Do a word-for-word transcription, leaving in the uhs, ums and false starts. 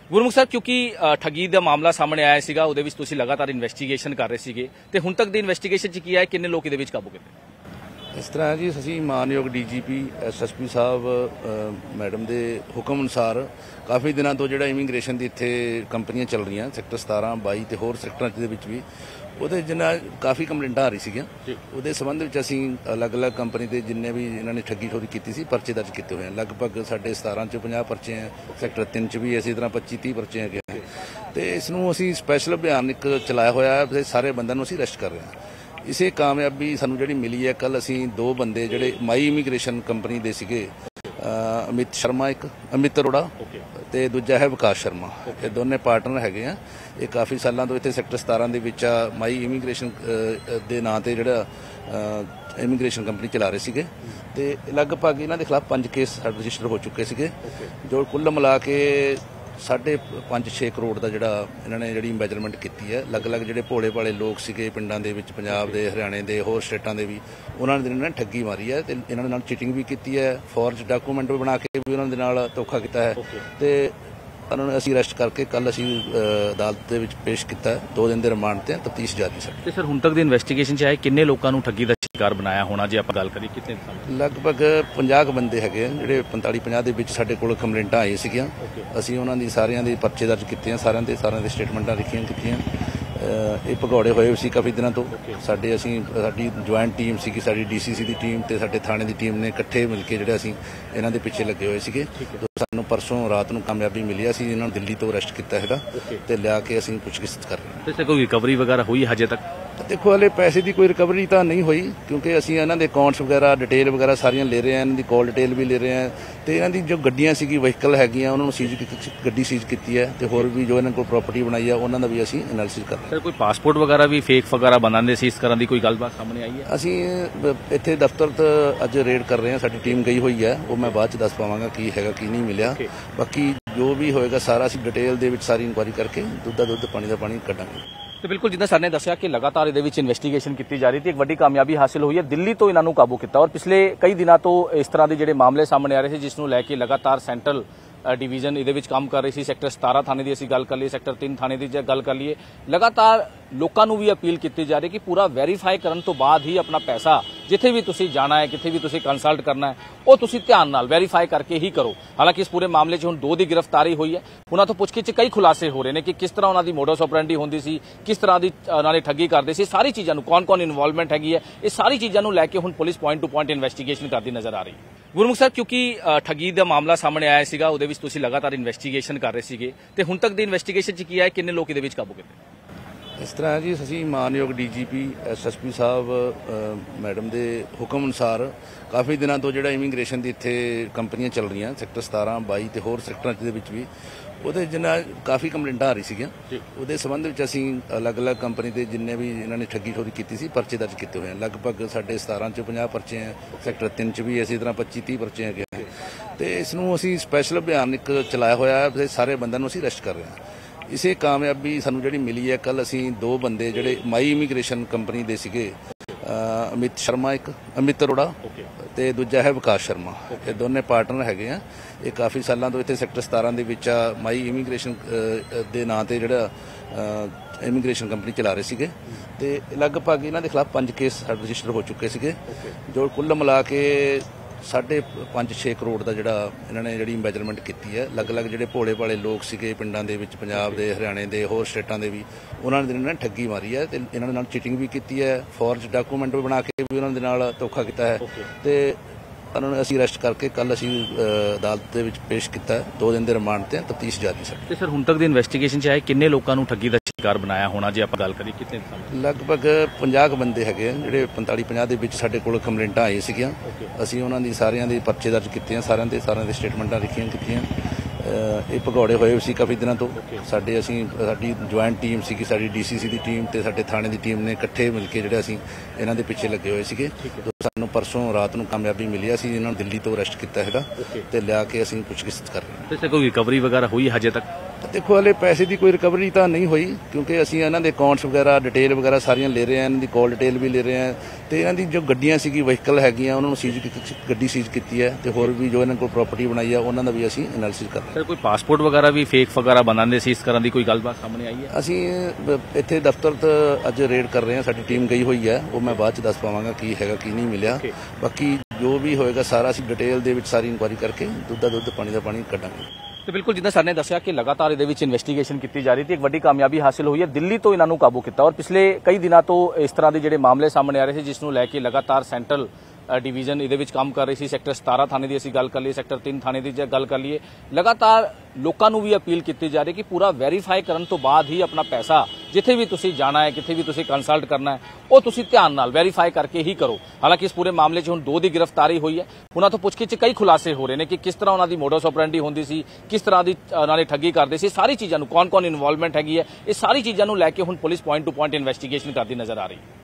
ਗੁਰਮੁਖ sir, ਕਿਉਂਕਿ ਠੱਗੀ ਦਾ ਮਾਮਲਾ ਸਾਹਮਣੇ ਆਇਆ ਸੀਗਾ, ਉਹਦੇ ਵਿੱਚ ਤੁਸੀਂ ਲਗਾਤਾਰ ਇਨਵੈਸਟੀਗੇਸ਼ਨ ਕਰ ਰਹੇ ਸੀਗੇ ਤੇ ਹੁਣ ਤੱਕ ਦੀ ਇਨਵੈਸਟੀਗੇਸ਼ਨ 'ਚ ਕੀ ਆਇਆ, ਕਿੰਨੇ ਲੋਕ ਇਹਦੇ ਵਿੱਚ ਕਾਬੂ ਕੀਤੇ? ਇਸ ਤਰ੍ਹਾਂ ਜੀ, ਅਸੀਂ ਮਾਨਯੋਗ D G P S S P ਸਾਹਿਬ ਮੈਡਮ ਦੇ ਹੁਕਮ ਅਨੁਸਾਰ ਕਾਫੀ ਦਿਨਾਂ ਤੋਂ ਜਿਹੜਾ ਇਮੀਗ੍ਰੇਸ਼ਨ ਦੀ ਇੱਥੇ ਕੰਪਨੀਆਂ ਚੱਲ ਰਹੀਆਂ ਸੈਕਟਰ ਸਤਾਰਾਂ ਬਾਈ ਤੇ ਹੋਰ ਸੈਕਟਰਾਂ ਦੇ ਵਿੱਚ ਵੀ, ਉਹਦੇ ਜਿੰਨਾ ਕਾਫੀ ਕੰਪਲੇਂਟਾਂ ਆ ਰਹੀ ਸੀਗੀਆਂ। ਉਹਦੇ ਸੰਬੰਧ ਵਿੱਚ ਅਸੀਂ ਅਲੱਗ-ਅਲੱਗ ਕੰਪਨੀ ਦੇ ਜਿੰਨੇ ਵੀ ਇਹਨਾਂ ਨੇ ਠੱਗੀ ਠੋਰੀ ਕੀਤੀ ਸੀ ਪਰਚੇ ਦਰਜ ਕੀਤੇ ਹੋਏ ਹਨ। ਲਗਭਗ ਸਾਡੇ ਸਤਾਰਾਂ 'ਚ ਪੰਜਾਹ ਪਰਚੇ ਹੈ, ਸੈਕਟਰ ਤਿੰਨ 'ਚ ਵੀ ਇਸੇ ਤਰ੍ਹਾਂ ਪੱਚੀ ਤੀਹ ਪਰਚੇ ਹੈਗੇ ਤੇ ਇਸ ਨੂੰ ਅਸੀਂ ਸਪੈਸ਼ਲ ਅਭਿਆਨ ਇੱਕ ਚਲਾਇਆ ਹੋਇਆ ਹੈ। ਸਾਰੇ ਬੰਦਿਆਂ ਨੂੰ ਅਸੀਂ ਅਰੈਸਟ ਕਰ ਰਹੇ ਹਾਂ। ਇਸੇ ਕਾਮਯਾਬੀ ਸਾਨੂੰ ਜਿਹੜੀ ਮਿਲੀ ਹੈ, ਕੱਲ ਅਸੀਂ ਦੋ ਬੰਦੇ ਜਿਹੜੇ ਮਾਈ ਇਮੀਗ੍ਰੇਸ਼ਨ ਕੰਪਨੀ ਦੇ ਸੀਗੇ, ਅਮਿਤ ਸ਼ਰਮਾ ਇੱਕ ਅਮਿਤ ਅਰੋੜਾ ਤੇ ਦੂਜਾ ਹੈ ਵਿਕਾਸ ਸ਼ਰਮਾ, ਇਹ ਦੋਨੇ ਪਾਰਟਨਰ ਹੈਗੇ ਆ। ਇਹ ਕਾਫੀ ਸਾਲਾਂ ਤੋਂ ਇੱਥੇ ਸੈਕਟਰ ਸਤਾਰਾਂ ਦੇ ਵਿੱਚ ਮਾਈ ਇਮੀਗ੍ਰੇਸ਼ਨ ਦੇ ਨਾਂ ਤੇ ਜਿਹੜਾ ਇਮੀਗ੍ਰੇਸ਼ਨ ਕੰਪਨੀ ਚਲਾ ਰਹੇ ਸੀਗੇ ਤੇ ਲਗਭਗ ਇਹਨਾਂ ਦੇ ਖਿਲਾਫ ਪੰਜ ਕੇਸ ਰਜਿਸਟਰ ਹੋ ਚੁੱਕੇ ਸੀਗੇ, ਜੋ ਕੁੱਲ ਮਿਲਾ ਕੇ ਸਾਢੇ ਪੰਜ ਛੇ ਕਰੋੜ ਦਾ ਜਿਹੜਾ ਇਹਨਾਂ ਨੇ ਜਿਹੜੀ ਮੈਜਰਮੈਂਟ ਕੀਤੀ ਹੈ। ਅਲੱਗ-ਅਲੱਗ ਜਿਹੜੇ ਭੋਲੇ ਭਾਲੇ ਲੋਕ ਸੀਗੇ ਪਿੰਡਾਂ ਦੇ ਵਿੱਚ, ਪੰਜਾਬ ਦੇ, ਹਰਿਆਣੇ ਦੇ, ਹੋਰ ਸਟੇਟਾਂ ਦੇ ਵੀ, ਉਹਨਾਂ ਨੇ ਇਹਨਾਂ ਨੇ ਠੱਗੀ ਮਾਰੀ ਹੈ ਤੇ ਇਹਨਾਂ ਦੇ ਨਾਲ ਚੀਟਿੰਗ ਵੀ ਕੀਤੀ ਹੈ, ਫੋਰਜ ਡਾਕੂਮੈਂਟ ਵੀ ਬਣਾ ਕੇ ਵੀ ਉਹਨਾਂ ਦੇ ਨਾਲ ਧੋਖਾ ਕੀਤਾ ਹੈ ਤੇ ਉਹਨਾਂ ਨੂੰ ਅਸੀਂ ਅਰੈਸਟ ਕਰਕੇ ਕੱਲ ਅਸੀਂ ਅਦਾਲਤ ਦੇ ਵਿੱਚ ਪੇਸ਼ ਕੀਤਾ। ਦੋ ਦਿਨ ਦੇ ਰਿਮਾਂਡ ਤੇ ਤਫਤੀਸ਼ ਜਾਰੀ ਸਾਡੀ। ਤੇ ਸਰ, ਹੁਣ ਤੱਕ ਦੀ ਇਨਵੈਸਟੀਗੇਸ਼ਨ 'ਚ ਆਏ ਕਿੰਨੇ ਲੋਕਾਂ ਨੂੰ ਠੱਗੀ ਦਾ ਸ਼ਿਕਾਰ ਬਣਾਇਆ ਹੋਣਾ, ਜੇ ਆਪਾਂ ਗੱਲ ਕਰੀਏ ਕਿੰਨੇ? ਲਗਭਗ ਪੰਜਾਹ ਕੁ ਬੰਦੇ ਹੈਗੇ ਆ ਜਿਹੜੇ ਪੰਤਾਲੀ ਪੰਜਾਹ ਦੇ ਵਿੱਚ ਸਾਡੇ ਕੋਲ ਕੰਪਲੇਂਟਾਂ ਆਈਆਂ ਸੀਗੀਆਂ। ਅਸੀਂ ਉਹਨਾਂ ਦੀ ਸਾਰਿਆਂ ਦੇ ਪਰਚੇ ਦਰਜ ਕੀਤੇ ਆ, ਸਾਰਿਆਂ ਦੇ ਸਾਰਿਆਂ ਦੇ ਸਟੇਟਮੈਂਟਾਂ ਲਿਖੀਆਂ ਕੀਤੀਆਂ। ਇਹ ਭਗੌੜੇ ਹੋਏ ਸੀ ਕਾਫੀ ਦਿਨਾਂ ਤੋਂ। ਸਾਡੇ ਅਸੀਂ ਸਾਡੀ ਜੁਆਇੰਟ ਟੀਮ ਸੀਗੀ, ਸਾਡੀ ਡੀ ਸੀ ਸੀ ਦੀ ਟੀਮ ਤੇ ਸਾਡੇ ਥਾਣੇ ਦੀ ਟੀਮ ਨੇ ਇਕੱਠੇ ਮਿਲ ਕੇ ਜਿਹੜਾ ਅਸੀਂ ਇਹਨਾਂ ਦੇ ਪਿੱਛੇ ਲੱਗੇ ਹੋਏ ਸੀਗੇ। ਸਾਨੂੰ ਪਰਸੋਂ ਰਾਤ ਨੂੰ ਕਾਮਯਾਬੀ ਮਿਲੀ, ਅਸੀਂ ਇਹਨਾਂ ਨੂੰ ਦਿੱਲੀ ਤੋਂ ਅਰੈਸਟ ਕੀਤਾ ਹੈਗਾ ਤੇ ਲਿਆ ਕੇ ਅਸੀਂ ਪੁੱਛਗਿੱਛ ਕਰ ਰਹੇ ਹਾਂ। ਕੋਈ ਰਿਕਵਰੀ ਵਗੈਰਾ ਹੋਈ ਹਜੇ ਤੱਕ? ਦੇਖੋ, ਹਲੇ ਪੈਸੇ ਦੀ ਕੋਈ ਰਿਕਵਰੀ ਤਾਂ ਨਹੀਂ ਹੋਈ ਕਿਉਂਕਿ ਅਸੀਂ ਇਹਨਾਂ ਦੇ ਅਕਾਊਂਟਸ ਵਗੈਰਾ ਡਿਟੇਲ ਵਗੈਰਾ ਸਾਰੀਆਂ ਲੈ ਰਹੇ ਹਾਂ, ਇਹਨਾਂ ਦੀ ਕਾਲ ਡਿਟੇਲ ਵੀ ਲੈ ਰਹੇ ਹਾਂ ਤੇ ਇਹਨਾਂ ਦੀ ਜੋ ਗੱਡੀਆਂ ਸੀਗੀ ਵਹੀਕਲ ਹੈਗੀਆਂ ਉਹਨਾਂ ਨੂੰ ਸੀਜ਼ ਗੱਡੀ ਸੀਜ਼ ਕੀਤੀ ਹੈ ਤੇ ਹੋਰ ਵੀ ਜੋ ਇਹਨਾਂ ਕੋਲ ਪ੍ਰਾਪਰਟੀ ਬਣਾਈ ਹੈ ਉਹਨਾਂ ਦਾ ਵੀ ਅਸੀਂ ਐਨਾਲਿਸਿਸ ਕਰ ਰਹੇ ਹਾਂ। ਕੋਈ ਪਾਸਪੋਰਟ ਵਗੈਰਾ ਵੀ ਫੇਕ ਵਗੈਰਾ ਬਣਾਉਂਦੇ ਸੀ, ਇਸ ਕਰਨ ਦੀ ਕੋਈ ਗੱਲਬਾਤ ਸਾਹਮਣੇ ਆਈ ਹੈ? ਅਸੀਂ ਇੱਥੇ ਦਫ਼ਤਰ ਅੱਜ ਰੇਡ ਕਰ ਰਹੇ ਹਾਂ, ਸਾਡੀ ਟੀਮ ਗਈ ਹੋਈ ਹੈ, ਉਹ ਮੈਂ ਬਾਅਦ ਚ ਦੱਸ ਪਾਵਾਂਗਾ ਕੀ ਹੈਗਾ ਕੀ ਨਹੀਂ ਮਿਲਿਆ। ਬਾਕੀ ਜੋ ਵੀ ਹੋਏਗਾ ਸਾਰਾ ਅਸੀਂ ਡਿਟੇਲ ਦੇ ਵਿੱਚ ਸਾਰੀ ਇਨਕੁਆਇਰੀ ਕਰਕੇ ਦੁੱਧ ਦਾ ਦੁੱਧ ਪਾਣੀ ਦਾ ਪਾਣੀ ਕੱਢਾਂਗੇ। ਤੇ ਬਿਲਕੁਲ ਜਿੱਦਾਂ ਸਰ ਨੇ ਦੱਸਿਆ ਕਿ ਲਗਾਤਾਰ ਇਹਦੇ ਵਿੱਚ ਇਨਵੈਸਟੀਗੇਸ਼ਨ ਕੀਤੀ ਜਾ ਰਹੀ ਸੀ, ਇੱਕ ਵੱਡੀ ਕਾਮਯਾਬੀ ਹਾਸਿਲ ਹੋਈ ਹੈ। ਦਿੱਲੀ ਤੋਂ ਇਹਨਾਂ ਨੂੰ ਕਾਬੂ ਕੀਤਾ ਔਰ ਪਿਛਲੇ ਕਈ ਦਿਨਾਂ ਤੋਂ ਇਸ ਤਰ੍ਹਾਂ ਦੇ ਜਿਹੜੇ ਮਾਮਲੇ ਸਾਹਮਣੇ ਆ ਰਹੇ ਸੀ, ਜਿਸ ਨੂੰ ਲੈ ਕੇ ਲਗਾਤਾਰ ਸੈਂਟਰਲ ਡਿਵੀਜ਼ਨ ਇਹਦੇ ਵਿੱਚ ਕੰਮ ਕਰ ਰਹੀ ਸੀ। ਸੈਕਟਰ ਸਤਾਰਾਂ ਥਾਣੇ ਦੀ ਅਸੀਂ ਗੱਲ ਕਰ ਲਈਏ, ਸੈਕਟਰ ਤਿੰਨ ਥਾਣੇ ਦੀ ਜੇ ਗੱਲ ਕਰ ਲਈਏ, ਲਗਾਤਾਰ ਲੋਕਾਂ ਨੂੰ ਵੀ ਅਪੀਲ ਕੀਤੀ ਜਾ ਰਹੀ ਕਿ ਪੂਰਾ ਵੈਰੀਫਾਈ ਕਰਨ ਤੋਂ ਬਾਅਦ ਹੀ ਆਪਣਾ ਪੈਸਾ ਜਿੱਥੇ ਵੀ ਤੁਸੀਂ ਜਾਣਾ ਹੈ, ਕਿੱਥੇ ਵੀ ਤੁਸੀਂ ਕੰਸਲਟ ਕਰਨਾ ਹੈ, ਉਹ ਤੁਸੀਂ ਧਿਆਨ ਨਾਲ ਵੈਰੀਫਾਈ ਕਰਕੇ ਹੀ ਕਰੋ। ਹਾਲਾਂਕਿ ਇਸ ਪੂਰੇ ਮਾਮਲੇ 'ਚ ਹੁਣ ਦੋ ਦੀ ਗ੍ਰਿਫਤਾਰੀ ਹੋਈ ਹੈ। ਉਹਨਾਂ ਤੋਂ ਪੁੱਛਗਿੱਛ 'ਚ ਕਈ ਖੁਲਾਸੇ ਹੋ ਰਹੇ ਨੇ ਕਿ ਕਿਸ ਤਰ੍ਹਾਂ ਉਹਨਾਂ ਦੀ ਮੋਡਸ ਆਪਰੈਂਡੀ ਹੁੰਦੀ ਸੀ, ਕਿਸ ਤਰ੍ਹਾਂ ਦੀ ਉਹਨਾਂ ਨੇ ਠੱਗੀ ਕਰਦੇ ਸੀ, ਸਾਰੀ ਚੀਜ਼ਾਂ ਨੂੰ ਕੌਣ-ਕੌਣ ਇਨਵੋਲਵਮੈਂਟ ਹੈਗੀ ਹੈ, ਇਹ ਸਾਰੀ ਚੀਜ਼ਾਂ ਨੂੰ ਲੈ ਕੇ ਹੁਣ police point to point investigation ਕਰਦੀ ਨਜ਼ਰ ਆ ਰਹੀ ਹੈ। ਗੁਰਮੁਖ ਸਰ, ਕਿਉਂਕਿ ਠੱਗੀ ਦਾ ਮਾਮਲਾ ਸਾਹਮਣੇ ਆਇਆ ਸੀਗਾ, ਉਹਦੇ ਵਿੱਚ ਤੁਸੀਂ ਲਗਾਤਾਰ ਇਨਵੈਸਟੀਗੇਸ਼ਨ ਕਰ ਰਹੇ ਸੀਗੇ ਤੇ ਹੁਣ ਤੱਕ ਦੀ ਇਨਵੈਸਟੀਗੇਸ਼ਨ 'ਚ ਕੀ ਆਇਆ, ਕਿੰਨੇ ਲੋਕ ਇਹਦੇ ਵਿੱਚ ਕਾਬੂ ਕੀਤੇ? ਇਸ ਤਰ੍ਹਾਂ ਜੀ, ਅਸੀਂ ਮਾਨਯੋਗ D G P S S P ਸਾਹਿਬ ਮੈਡਮ ਦੇ ਹੁਕਮ ਅਨੁਸਾਰ ਕਾਫੀ ਦਿਨਾਂ ਤੋਂ ਜਿਹੜਾ ਇਮੀਗ੍ਰੇਸ਼ਨ ਦੀ ਇੱਥੇ ਕੰਪਨੀਆਂ ਚੱਲ ਰਹੀਆਂ ਸੈਕਟਰ ਸਤਾਰਾਂ ਬਾਈ ਤੇ ਹੋਰ ਸੈਕਟਰਾਂ ਦੇ ਵਿੱਚ ਵੀ, ਉਹਦੇ ਜਿੰਨਾ ਕਾਫੀ ਕੰਪਲੇਂਟਾਂ ਆ ਰਹੀ ਸੀਗੀਆਂ। ਉਹਦੇ ਸੰਬੰਧ ਵਿੱਚ ਅਸੀਂ ਅਲੱਗ-ਅਲੱਗ ਕੰਪਨੀ ਦੇ ਜਿੰਨੇ ਵੀ ਇਹਨਾਂ ਨੇ ਠੱਗੀ ਠੋਰੀ ਕੀਤੀ ਸੀ ਪਰਚੇ ਦਰਜ ਕੀਤੇ ਹੋਏ ਹਨ। ਲਗਭਗ ਸਾਡੇ ਸਤਾਰਾਂ 'ਚ ਪੰਜਾਹ ਪਰਚੇ ਹੈ, ਸੈਕਟਰ ਤਿੰਨ 'ਚ ਵੀ ਇਸੇ ਤਰ੍ਹਾਂ ਪੱਚੀ ਤੀਹ ਪਰਚੇ ਹੈਗੇ ਤੇ ਇਸ ਨੂੰ ਅਸੀਂ ਸਪੈਸ਼ਲ ਅਭਿਆਨ ਇੱਕ ਚਲਾਇਆ ਹੋਇਆ ਹੈ। ਸਾਰੇ ਬੰਦਿਆਂ ਨੂੰ ਅਸੀਂ ਅਰੈਸਟ ਕਰ ਰਹੇ ਹਾਂ। ਇਸੇ ਕਾਮਯਾਬੀ ਸਾਨੂੰ ਜਿਹੜੀ ਮਿਲੀ ਹੈ, ਕੱਲ ਅਸੀਂ ਦੋ ਬੰਦੇ ਜਿਹੜੇ ਮਾਈ ਇਮੀਗ੍ਰੇਸ਼ਨ ਕੰਪਨੀ ਦੇ ਸੀਗੇ, ਅਮਿਤ ਸ਼ਰਮਾ ਇੱਕ ਅਮਿਤ ਅਰੋੜਾ ਤੇ ਦੂਜਾ ਹੈ ਵਿਕਾਸ ਸ਼ਰਮਾ, ਇਹ ਦੋਨੇ ਪਾਰਟਨਰ ਹੈਗੇ ਆ। ਇਹ ਕਾਫੀ ਸਾਲਾਂ ਤੋਂ ਇੱਥੇ ਸੈਕਟਰ ਸਤਾਰਾਂ ਦੇ ਵਿੱਚ ਮਾਈ ਇਮੀਗ੍ਰੇਸ਼ਨ ਦੇ ਨਾਂ ਤੇ ਜਿਹੜਾ ਇਮੀਗ੍ਰੇਸ਼ਨ ਕੰਪਨੀ ਚਲਾ ਰਹੇ ਸੀਗੇ ਤੇ ਲਗਭਗ ਇਹਨਾਂ ਦੇ ਖਿਲਾਫ ਪੰਜ ਕੇਸ ਰਜਿਸਟਰ ਹੋ ਚੁੱਕੇ ਸੀਗੇ, ਜੋ ਕੁੱਲ ਮਿਲਾ ਕੇ ਸਾਢੇ ਪੰਜ ਛੇ ਕਰੋੜ ਦਾ ਜਿਹੜਾ ਇਹਨਾਂ ਨੇ ਜਿਹੜੀ ਮੈਜਰਮੈਂਟ ਕੀਤੀ ਹੈ। ਅਲੱਗ-ਅਲੱਗ ਜਿਹੜੇ ਭੋਲੇ ਭਾਲੇ ਲੋਕ ਸੀਗੇ ਪਿੰਡਾਂ ਦੇ ਵਿੱਚ, ਪੰਜਾਬ ਦੇ, ਹਰਿਆਣੇ ਦੇ, ਹੋਰ ਸਟੇਟਾਂ ਦੇ ਵੀ, ਉਹਨਾਂ ਨੇ ਇਹਨਾਂ ਨੇ ਠੱਗੀ ਮਾਰੀ ਹੈ ਤੇ ਇਹਨਾਂ ਦੇ ਨਾਲ ਚੀਟਿੰਗ ਵੀ ਕੀਤੀ ਹੈ, ਫੋਰਜ ਡਾਕੂਮੈਂਟ ਵੀ ਬਣਾ ਕੇ ਵੀ ਉਹਨਾਂ ਦੇ ਨਾਲ ਧੋਖਾ ਕੀਤਾ ਹੈ ਤੇ ਉਹਨਾਂ ਨੂੰ ਅਸੀਂ ਅਰੈਸਟ ਕਰਕੇ ਕੱਲ ਅਸੀਂ ਅਦਾਲਤ ਦੇ ਵਿੱਚ ਪੇਸ਼ ਕੀਤਾ। ਦੋ ਦਿਨ ਦੇ ਰਿਮਾਂਡ ਤੇ ਤਫਤੀਸ਼ ਜਾਰੀ ਸਾਡੀ। ਤੇ ਸਰ, ਹੁਣ ਤੱਕ ਦੀ ਇਨਵੈਸਟੀਗੇਸ਼ਨ 'ਚ ਆਏ ਕਿੰਨੇ ਲੋਕਾਂ ਨੂੰ ਠੱਗੀ ਦਾ ਸ਼ਿਕਾਰ ਬਣਾਇਆ ਹੋਣਾ, ਜੇ ਆਪਾਂ ਗੱਲ ਕਰੀਏ ਕਿੰਨੇ? ਲਗਭਗ ਪੰਜਾਹ ਕੁ ਬੰਦੇ ਹੈਗੇ ਆ ਜਿਹੜੇ ਪੰਤਾਲੀ ਪੰਜਾਹ ਦੇ ਵਿੱਚ ਸਾਡੇ ਕੋਲ ਕੰਪਲੇਂਟਾਂ ਆਈਆਂ ਸੀਗੀਆਂ। ਅਸੀਂ ਉਹਨਾਂ ਦੀ ਸਾਰਿਆਂ ਦੇ ਪਰਚੇ ਦਰਜ ਕੀਤੇ ਆ, ਸਾਰਿਆਂ ਦੇ ਸਾਰਿਆਂ ਦੇ ਸਟੇਟਮੈਂਟਾਂ ਲਿਖੀਆਂ ਕੀਤੀਆਂ। ਇਹ ਭਗੌੜੇ ਹੋਏ ਸੀ ਕਾਫੀ ਦਿਨਾਂ ਤੋਂ। ਸਾਡੇ ਅਸੀਂ ਸਾਡੀ ਜੁਆਇੰਟ ਟੀਮ ਸੀਗੀ, ਸਾਡੀ ਡੀ ਸੀ ਸੀ ਦੀ ਟੀਮ ਤੇ ਸਾਡੇ ਥਾਣੇ ਦੀ ਟੀਮ ਨੇ ਇਕੱਠੇ ਮਿਲ ਕੇ ਜਿਹੜਾ ਅਸੀਂ ਇਹਨਾਂ ਦੇ ਪਿੱਛੇ ਲੱਗੇ ਹੋਏ ਸੀਗੇ। ਸਾਨੂੰ ਪਰਸੋਂ ਰਾਤ ਨੂੰ ਕਾਮਯਾਬੀ ਮਿਲੀ, ਅਸੀਂ ਇਹਨਾਂ ਨੂੰ ਦਿੱਲੀ ਤੋਂ ਅਰੈਸਟ ਕੀਤਾ ਹੈਗਾ ਤੇ ਲਿਆ ਕੇ ਅਸੀਂ ਪੁੱਛਗਿੱਛ ਕਰ ਰਹੇ ਹਾਂ। ਕੋਈ ਰਿਕਵਰੀ ਵਗੈਰਾ ਹੋਈ ਹਜੇ ਤੱਕ? ਦੇਖੋ ਹਲੇ ਪੈਸੇ ਦੀ ਕੋਈ ਰਿਕਵਰੀ ਤਾਂ ਨਹੀਂ ਹੋਈ ਕਿਉਂਕਿ ਅਸੀਂ ਇਹਨਾਂ ਦੇ ਅਕਾਊਂਟਸ ਵਗੈਰਾ ਡਿਟੇਲ ਵਗੈਰਾ ਸਾਰੀਆਂ ਲੈ ਰਹੇ ਹਾਂ, ਇਹਨਾਂ ਦੀ ਕਾਲ ਡਿਟੇਲ ਵੀ ਲੈ ਰਹੇ ਹਾਂ ਤੇ ਇਹਨਾਂ ਦੀ ਜੋ ਗੱਡੀਆਂ ਸੀਗੀ ਵਹੀਕਲ ਹੈਗੀਆਂ ਉਹਨਾਂ ਨੂੰ ਸੀਜ਼ ਗੱਡੀ ਸੀਜ਼ ਕੀਤੀ ਹੈ ਤੇ ਹੋਰ ਵੀ ਜੋ ਇਹਨਾਂ ਕੋਲ ਪ੍ਰਾਪਰਟੀ ਬਣਾਈ ਹੈ ਉਹਨਾਂ ਦਾ ਵੀ ਅਸੀਂ ਐਨਾਲਿਸਿਸ ਕਰ ਰਹੇ ਹਾਂ। ਸਰ ਕੋਈ ਪਾਸਪੋਰਟ ਵਗੈਰਾ ਵੀ ਫੇਕ ਵਗੈਰਾ ਬਣਾਉਂਦੇ ਸੀ, ਇਸ ਤਰ੍ਹਾਂ ਦੀ ਕੋਈ ਗੱਲਬਾਤ ਸਾਹਮਣੇ ਆਈ ਹੈ? ਅਸੀਂ ਬ- ਇੱਥੇ ਦਫ਼ਤਰ ਤੋਂ ਅੱਜ ਰੇਡ ਕਰ ਰਹੇ ਹਾਂ, ਸਾਡੀ ਟੀਮ ਗਈ ਹੋਈ ਹੈ, ਉਹ ਮੈਂ ਬਾਅਦ ਚ ਦੱਸ ਪਾਵਾਂਗਾ ਕੀ ਹੈਗਾ ਕੀ ਨਹੀਂ ਮਿਲਿਆ। ਬਾਕੀ ਜੋ ਵੀ ਹੋਏਗਾ ਸਾਰਾ ਅਸੀਂ ਡਿਟੇਲ ਦੇ ਵਿੱਚ ਸਾਰੀ ਇਨਕੁਆਇਰੀ ਕਰਕੇ ਦੁੱਧ ਦਾ ਦੁੱਧ ਪਾਣੀ ਦਾ ਪਾਣੀ ਕੱਢਾਂਗੇ। ਤੇ ਬਿਲਕੁਲ ਜਿੱਦਾਂ ਸਰ ਨੇ ਦੱਸਿਆ ਕਿ ਲਗਾਤਾਰ ਇਹਦੇ ਵਿੱਚ ਇਨਵੈਸਟੀਗੇਸ਼ਨ ਕੀਤੀ ਜਾ ਰਹੀ ਸੀ, ਇੱਕ ਵੱਡੀ ਕਾਮਯਾਬੀ ਹਾਸਿਲ ਹੋਈ ਹੈ। ਦਿੱਲੀ ਤੋਂ ਇਹਨਾਂ ਨੂੰ ਕਾਬੂ ਕੀਤਾ ਔਰ ਪਿਛਲੇ ਕਈ ਦਿਨਾਂ ਤੋਂ ਇਸ ਤਰ੍ਹਾਂ ਦੇ ਜਿਹੜੇ ਮਾਮਲੇ ਸਾਹਮਣੇ ਆ ਰਹੇ ਸੀ, ਜਿਸ ਨੂੰ ਲੈ ਕੇ ਲਗਾਤਾਰ ਸੈਂਟਰਲ ਡਿਵੀਜ਼ਨ ਇਹਦੇ ਵਿੱਚ ਕੰਮ ਕਰ ਰਹੀ ਸੀ। ਸੈਕਟਰ ਸਤਾਰਾਂ ਥਾਣੇ ਦੀ ਅਸੀਂ ਗੱਲ ਕਰ ਲਈਏ, ਸੈਕਟਰ ਤਿੰਨ ਥਾਣੇ ਦੀ ਜੇ ਗੱਲ ਕਰ ਲਈਏ, ਲਗਾਤਾਰ ਲੋਕਾਂ ਨੂੰ ਵੀ ਅਪੀਲ ਕੀਤੀ ਜਾ ਰਹੀ ਕਿ ਪੂਰਾ ਵੈਰੀਫਾਈ ਕਰਨ ਤੋਂ ਬਾਅਦ ਹੀ ਆਪਣਾ ਪੈਸਾ ਜਿੱਥੇ ਵੀ ਤੁਸੀਂ ਜਾਣਾ ਹੈ, ਕਿੱਥੇ ਵੀ ਤੁਸੀਂ ਕੰਸਲਟ ਕਰਨਾ ਹੈ, ਉਹ ਤੁਸੀਂ ਧਿਆਨ ਨਾਲ ਵੈਰੀਫਾਈ ਕਰਕੇ ਹੀ ਕਰੋ। ਹਾਲਾਂਕਿ ਇਸ ਪੂਰੇ ਮਾਮਲੇ 'ਚ ਹੁਣ ਦੋ ਦੀ ਗ੍ਰਿਫਤਾਰੀ ਹੋਈ ਹੈ। ਉਹਨਾਂ ਤੋਂ ਪੁੱਛਗਿੱਛ 'ਚ ਕਈ ਖੁਲਾਸੇ ਹੋ ਰਹੇ ਨੇ ਕਿ ਕਿਸ ਤਰ੍ਹਾਂ ਉਹਨਾਂ ਦੀ ਮੋਡਸ ਆਪਰੈਂਡੀ ਹੁੰਦੀ ਸੀ, ਕਿਸ ਤਰ੍ਹਾਂ ਦੀ ਉਹਨਾਂ ਨੇ ਠੱਗੀ ਕਰਦੇ ਸੀ, ਸਾਰੀ ਚੀਜ਼ਾਂ ਨੂੰ ਕੌਣ-ਕੌਣ ਇਨਵੋਲਵਮੈਂਟ ਹੈਗੀ ਹੈ, ਇਹ ਸਾਰੀ ਚੀਜ਼ਾਂ ਨੂੰ ਲੈ ਕੇ ਹੁਣ police point to point investigation ਕਰਦੀ ਨਜ਼ਰ ਆ ਰਹੀ ਹੈ।